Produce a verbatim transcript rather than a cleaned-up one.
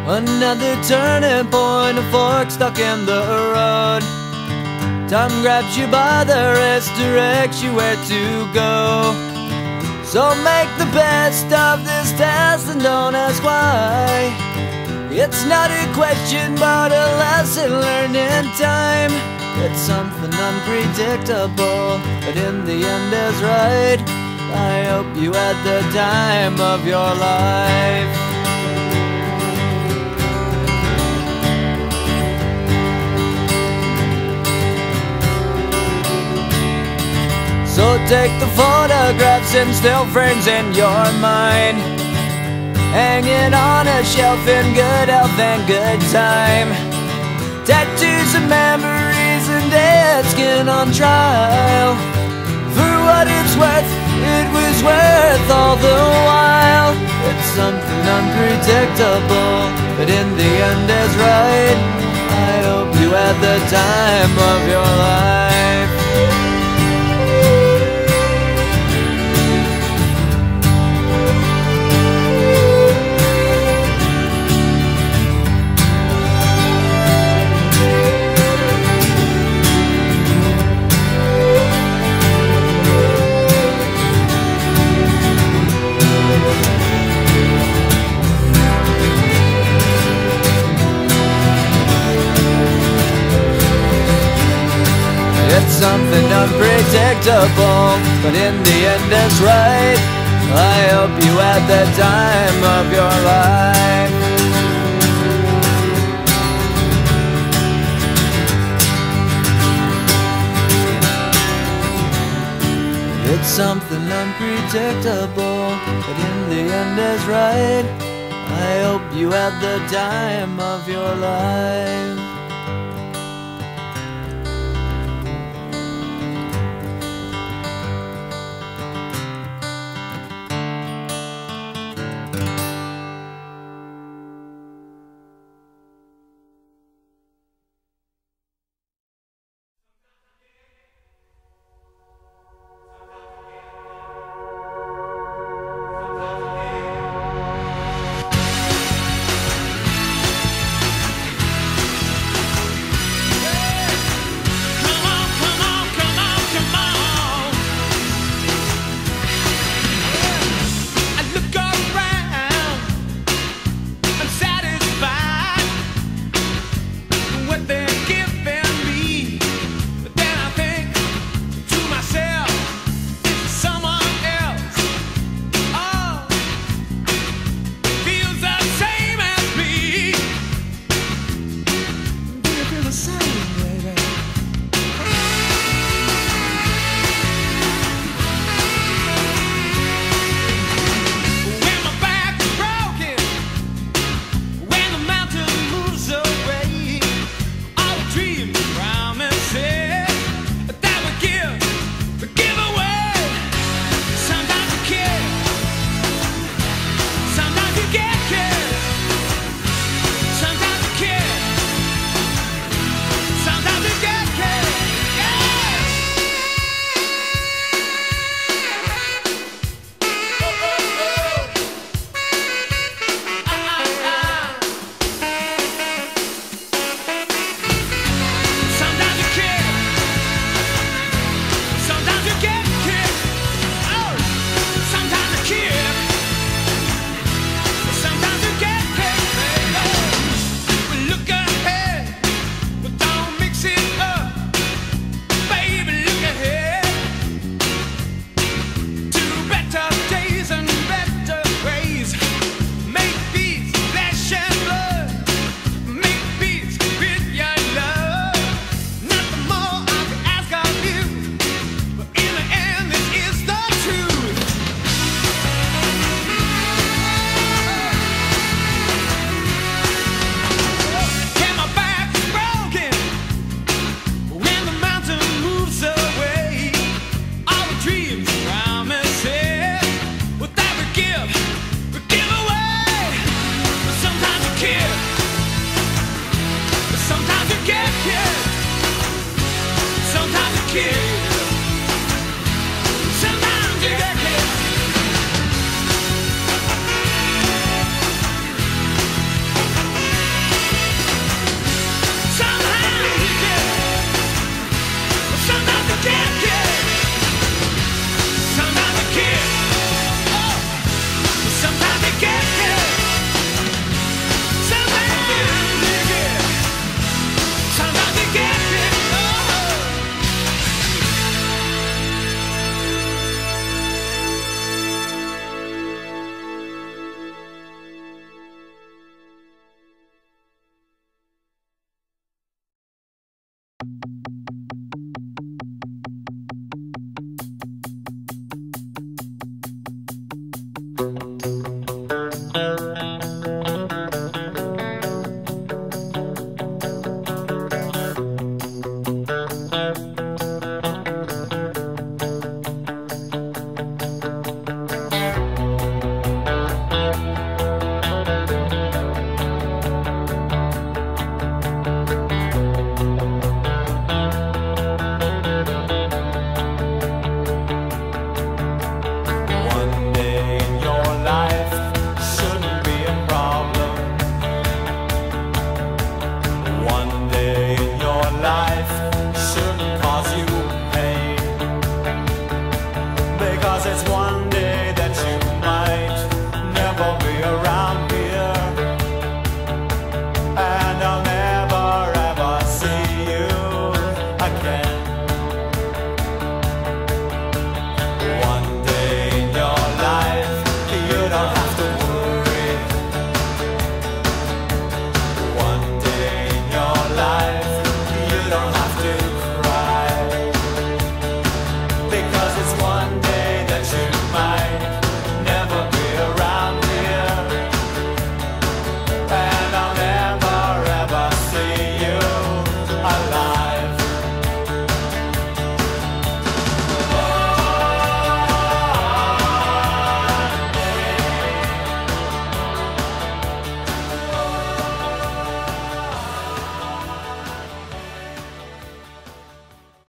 Another turning point, a fork stuck in the road. Time grabs you by the wrist, directs you where to go. So make the best of this test and don't ask why. It's not a question but a lesson learned in time. It's something unpredictable, but in the end is right. I hope you had the time of your life. So take the photographs and still frames in your mind, hanging on a shelf in good health and good time. Tattoos of memories and dead skin on trial. For what it's worth, it was worth all the while. It's something unpredictable, but in the end is right. I hope you had the time of your life. It's something unpredictable, but in the end it's right. I hope you had the time of your life. It's something unpredictable, but in the end is right. I hope you had the time of your life. Give, give away, but sometimes you kill.